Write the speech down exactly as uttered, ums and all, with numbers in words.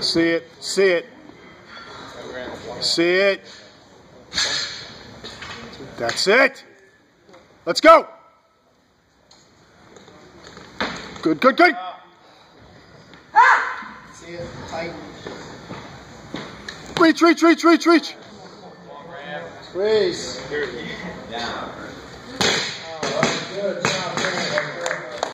See it, see it, see it. That's it. Let's go. Good, good, good. See it, tight. Reach, reach, reach, reach, reach. Squeeze. Down. Oh, good job.